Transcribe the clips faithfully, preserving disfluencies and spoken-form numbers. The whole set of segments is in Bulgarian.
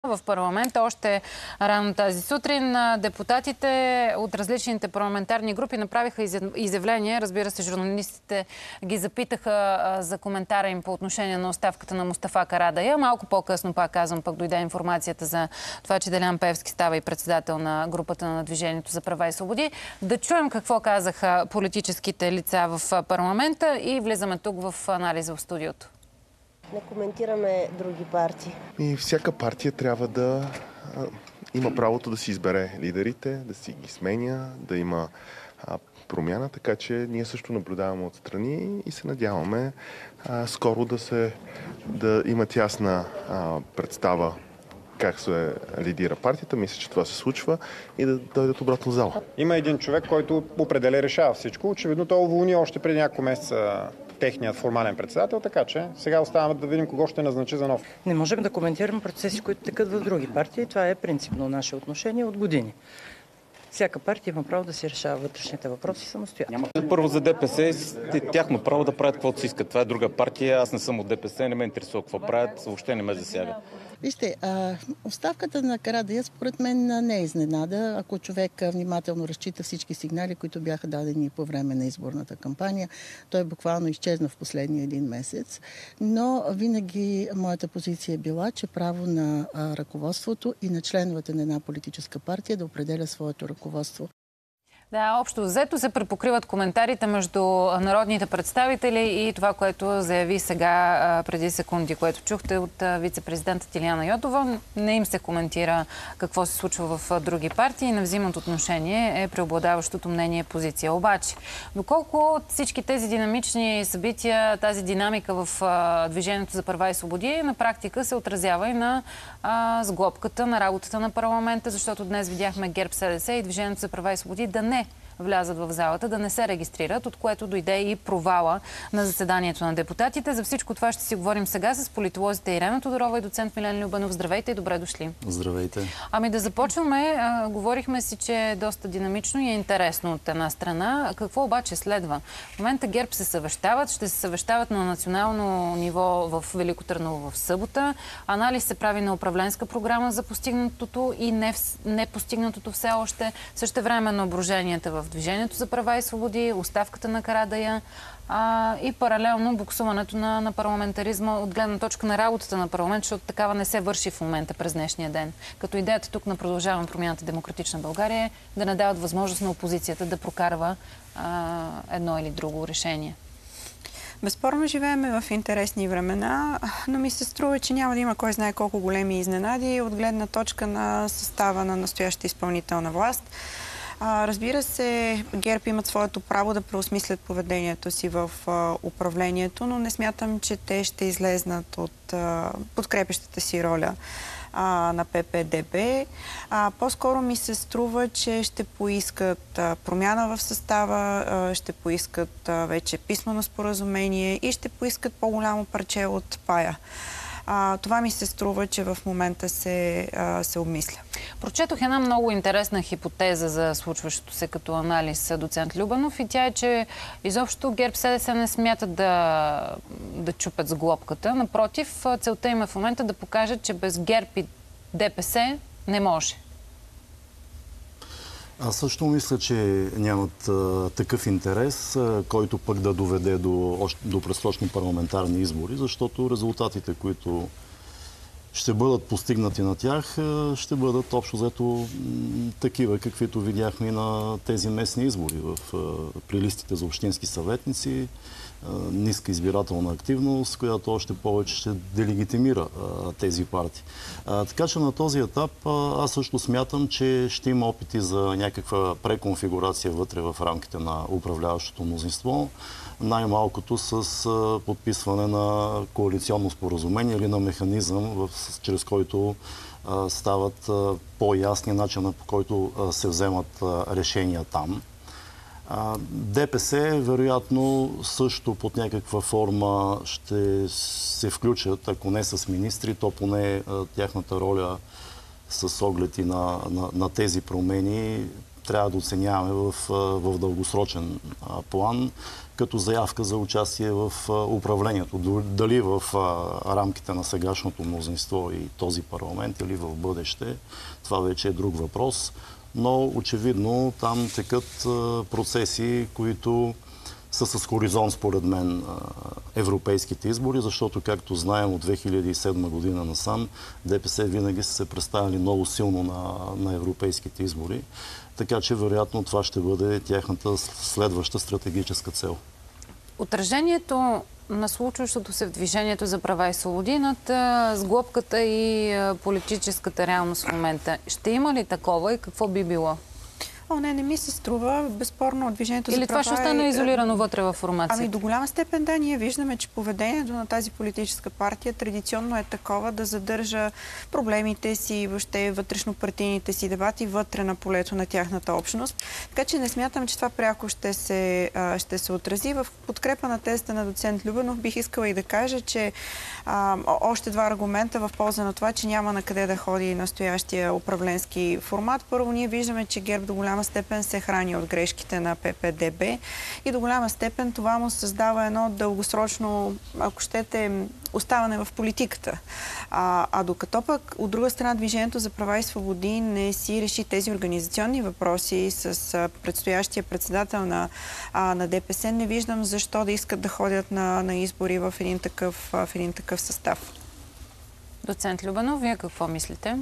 В парламента още рано тази сутрин депутатите от различните парламентарни групи направиха изявление. Разбира се, журналистите ги запитаха за коментара им по отношение на оставката на Мустафа Карадайъ. Малко по-късно, пак казвам, пък дойде информацията за това, че Делян Пеевски става и председател на групата на Движението за права и свободи. Да чуем какво казаха политическите лица в парламента и влизаме тук в анализа в студиото. Не коментираме други партии. И всяка партия трябва да а, има правото да си избере лидерите, да си ги сменя, да има а, промяна, така че ние също наблюдаваме отстрани и се надяваме а, скоро да се да имат ясна а, представа как се лидира партията. Мисля, че това се случва и да дойдат обратно в зала. Има един човек, който определя и решава всичко. Очевидно той уволни още преди няколко месеца техният формален председател, така че сега оставаме да видим кого ще назначи за нов. Не можем да коментираме процеси, които текат в други партии. Това е принципно наше отношение от години. Всяка партия има право да си решава вътрешните въпроси самостоятелно. Първо за ДПС, тяхно право да правят каквото си искат. Това е друга партия. Аз не съм от ДПС, не ме интересува какво правят, въобще не ме засяга. Вижте, а, оставката на Карадайъ според мен не е изненада. Ако човек внимателно разчита всички сигнали, които бяха дадени по време на изборната кампания, той буквално изчезна в последния един месец. Но винаги моята позиция е била, че право на а, ръководството и на членовете на една политическа партия да определя своето ръководство. Да, общо взето се препокриват коментарите между народните представители и това, което заяви сега преди секунди, което чухте от вице-президента Тиляна Йотова. Не им се коментира какво се случва в други партии и не взимат отношение е преобладаващото мнение позиция. Обаче, доколко всички тези динамични събития, тази динамика в Движението за права и свободи на практика се отразява и на а, сглобката на работата на парламента, защото днес видяхме ГЕРБ-СДС и Движението за права и свободи да не влязат в залата, да не се регистрират, от което дойде и провала на заседанието на депутатите. За всичко това ще си говорим сега с политолозите Ирена Тодорова и доцент Милен Любенов. Здравейте и добре дошли. Здравейте. Ами да започваме. А, говорихме си, че е доста динамично и е интересно от една страна. Какво обаче следва? В момента ГЕРБ се съвещават, ще се съвещават на национално ниво в Велико Търново в събота. Анализ се прави на управленска програма за постигнатото и не, не постигнатото все още. Същевременно обруженията в Движението за права и свободи, оставката на Карадайъ а, и паралелно буксуването на, на парламентаризма от гледна точка на работата на парламент, защото такава не се върши в момента през днешния ден. Като идеята тук на Продължаваме промяната Демократична България е да не дават възможност на опозицията да прокарва а, едно или друго решение. Безспорно живееме в интересни времена, но ми се струва, че няма да има кой знае колко големи изненади от гледна точка на състава на настоящата изпълнителна власт. Разбира се, ГЕРБ имат своето право да преосмислят поведението си в управлението, но не смятам, че те ще излезнат от подкрепящата си роля на П П Д Б. По-скоро ми се струва, че ще поискат промяна в състава, ще поискат вече писмено споразумение и ще поискат по-голямо парче от пая. А, това ми се струва, че в момента се, а, се обмисля. Прочетох една много интересна хипотеза за случващото се като анализ, доцент Любенов, и тя е, че изобщо ГЕРБ-СДС не смятат да, да чупят сглобката. Напротив, целта им е в момента да покажат, че без ГЕРБ и Д П С не може. Аз също мисля, че нямат а, такъв интерес, а, който пък да доведе до, до предсрочни парламентарни избори, защото резултатите, които ще бъдат постигнати на тях, а, ще бъдат общо взето такива, каквито видяхме и на тези местни избори в, а, при листите за общински съветници, а, ниска избирателна активност, която още повече ще делегитимира а, тези партии. А, така че на този етап а, аз също смятам, че ще има опити за някаква преконфигурация вътре в рамките на управляващото мнозинство, най-малкото с а, подписване на коалиционно споразумение или на механизъм, в, чрез който а, стават а, по-ясни начина, по който а, се вземат а, решения там. Д П С вероятно също под някаква форма ще се включат, ако не с министри, то поне тяхната роля с оглед и на, на, на тези промени трябва да оценяваме в, в дългосрочен план, като заявка за участие в управлението. Дали в рамките на сегашното мнозинство и този парламент или в бъдеще, това вече е друг въпрос. Но очевидно там текат процеси, които са с хоризонт, според мен, европейските избори, защото, както знаем, от две хиляди и седма година насам, ДПС винаги са се представили много силно на, на европейските избори. Така че, вероятно, това ще бъде тяхната следваща стратегическа цел. Отражението на случващото се в Движението за права и свободи над сглобката и политическата реалност в момента. Ще има ли такова и какво би било? О, не, не ми се струва. Безспорно Движението за права... Или това ще остане изолирано вътре в формацията? Ами до голяма степен да, ние виждаме, че поведението на тази политическа партия традиционно е такова да задържа проблемите си, въобще вътрешнопартийните си дебати вътре на полето на тяхната общност. Така че не смятам, че това пряко ще се, ще се отрази. В подкрепа на тезата на доцент Любенов бих искала и да кажа, че а, още два аргумента в полза на това, че няма на къде да ходи настоящия управленски формат. Първо, ние виждаме, че ГЕРБ до голяма степен се храни от грешките на П П Д Б и до голяма степен това му създава едно дългосрочно, ако щете, оставане в политиката. А, а докато пък от друга страна Движението за права и свободи не си реши тези организационни въпроси с а, предстоящия председател на, а, на Д П С, не виждам защо да искат да ходят на, на избори в един такъв, в един такъв състав. Доцент Любенов, вие какво мислите?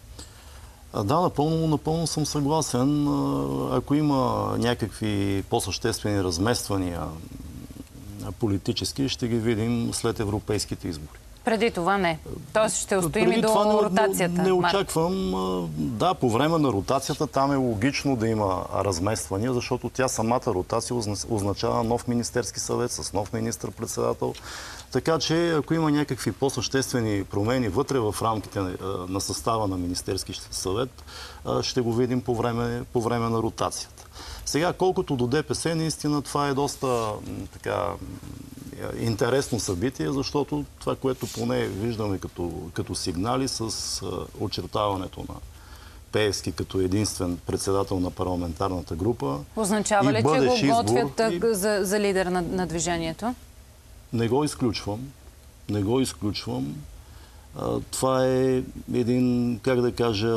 Да, напълно, напълно съм съгласен. Ако има някакви по-съществени размествания политически, ще ги видим след европейските избори. Преди това не. Тоест ще устоим и до това ротацията. Не, не очаквам. Да, по време на ротацията там е логично да има размествания, защото тя самата ротация означава нов Министерски съвет с нов министър-председател. Така че, ако има някакви по-съществени промени вътре в рамките на състава на Министерски съвет, ще го видим по време, по време на ротацията. Сега, колкото до Д П С, наистина това е доста така интересно събитие, защото това, което поне виждаме като, като сигнали с очертаването на Пеевски като единствен председател на парламентарната група. Означава ли, че го готвят и... за, за лидер на, на движението? Не го изключвам. Не го изключвам. Това е един, как да кажа,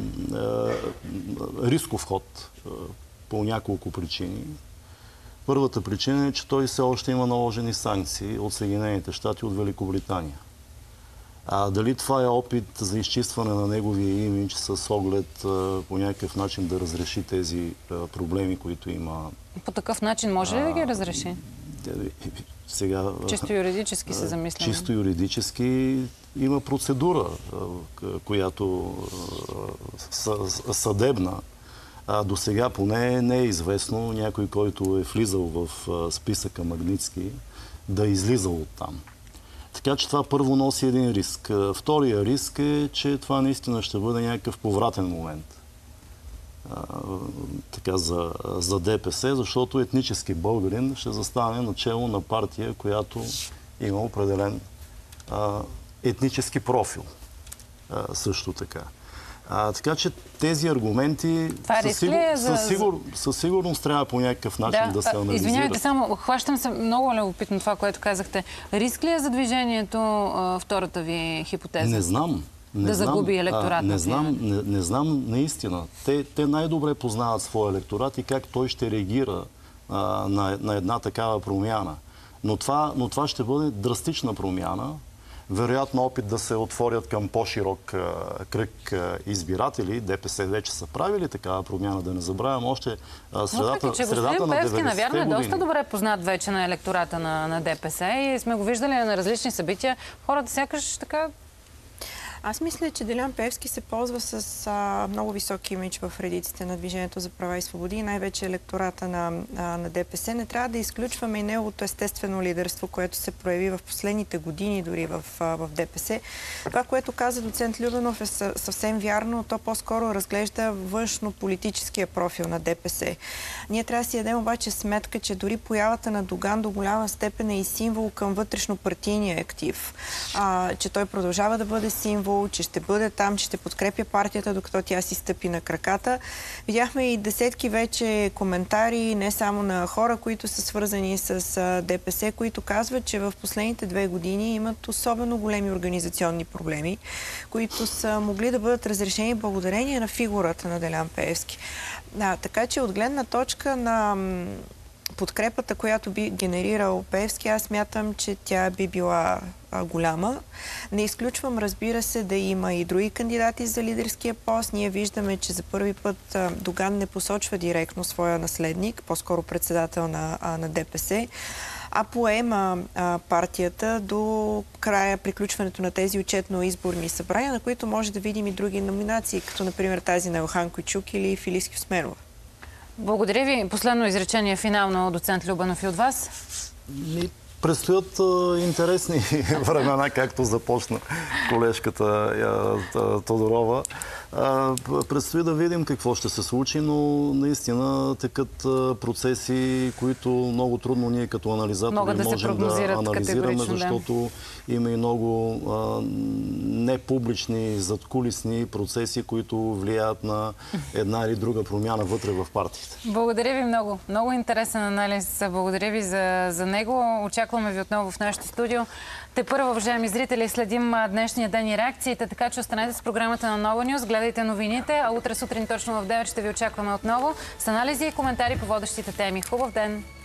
рисков ход по няколко причини. Първата причина е, че той все още има наложени санкции от Съединените щати и от Великобритания. А дали това е опит за изчистване на неговия имидж с оглед а, по някакъв начин да разреши тези а, проблеми, които има? По такъв начин може ли да ги разреши? Сега, чисто юридически се замисляме. Чисто юридически има процедура, която съдебна. А до сега поне не е известно някой, който е влизал в списъка Магнитски, да е излизал оттам. Така че това първо носи един риск. Втория риск е, че това наистина ще бъде някакъв повратен момент а, така, за, за Д П С, защото етнически българин ще застане начело на партия, която има определен а, етнически профил а, също така. А, така че тези аргументи със, сигур... е за... със, сигур... със сигурност трябва по някакъв начин да, да се анализират. Извинявайте, само хващам се много любопитно това, което казахте. Риск ли е за движението а, втората ви хипотеза? Не знам. Не да знам, загуби електорат? Не знам, не, не знам наистина. Те, те най-добре познават своя електорат и как той ще реагира а, на, на една такава промяна. Но това, но това ще бъде драстична промяна. Вероятно опит да се отворят към по-широк а, кръг а, избиратели. Д П С вече са правили такава промяна, да не забравям още а, средата, че средата на деветдесетте години. Навярно е доста добре познат вече на електората на, на Д П С и сме го виждали на различни събития. Хората сякаш така... Аз мисля, че Делян Пеевски се ползва с а, много висок имидж в редиците на Движението за права и свободи и най-вече електората на, а, на Д П С. Не трябва да изключваме и неговото естествено лидерство, което се прояви в последните години дори в, а, в Д П С. Това, което каза доцент Любенов, е съвсем вярно. То по-скоро разглежда външно-политическия профил на Д П С. Ние трябва да си дадем обаче сметка, че дори появата на Доган до голяма степен е и символ към вътрешно-партийния актив. А, че той продължава да бъде символ Кичиков, че ще бъде там, че ще подкрепя партията, докато тя си стъпи на краката. Видяхме и десетки вече коментари, не само на хора, които са свързани с ДПС, които казват, че в последните две години имат особено големи организационни проблеми, които са могли да бъдат разрешени благодарение на фигурата на Делян Пеевски. А, така че от гледна точка на подкрепата, която би генерирал Пеевски, аз смятам, че тя би била а, голяма. Не изключвам, разбира се, да има и други кандидати за лидерския пост. Ние виждаме, че за първи път а, Доган не посочва директно своя наследник, по-скоро председател на, а, на ДПС, а поема а, партията до края приключването на тези отчетно-изборни събрания, на които може да видим и други номинации, като например тази на Елхан Кючук или Филис Хюсменова. Благодаря ви. Последно изречение финално, доцент Любенов, и от вас. Ми предстоят а, интересни времена, както започна колежката а, Тодорова. А, предстои да видим какво ще се случи, но наистина текат процеси, които много трудно ние като анализатори да можем да анализираме, защото да. Има и много а, непублични, задкулисни процеси, които влияят на една или друга промяна вътре в партиите. Благодаря ви много. Много интересен анализ. Благодаря ви за, за него. Очакваме ви отново в нашото студио. Те първо, уважаеми зрители, следим днешния ден и реакциите, така че останете с програмата на Нова Нюз, гледайте новините, а утре сутрин точно в девет ще ви очакваме отново с анализи и коментари по водещите теми. Хубав ден!